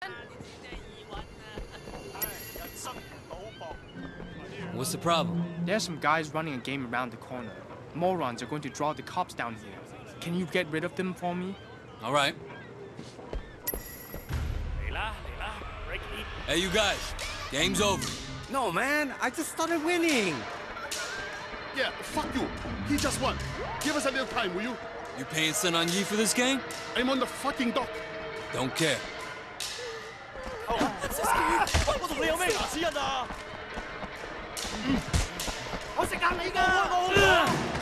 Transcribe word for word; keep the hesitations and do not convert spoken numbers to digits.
What's the problem? There's some guys running a game around the corner. Morons are going to draw the cops down here. Can you get rid of them for me? All right. Hey, you guys. Game's over. No, man. I just started winning. Yeah, fuck you. He just won. Give us a little time, will you? You paying Sun On Yee for this game? I'm on the fucking dock. Don't care. 我同你有咩牙齒印啊？我食硬你㗎！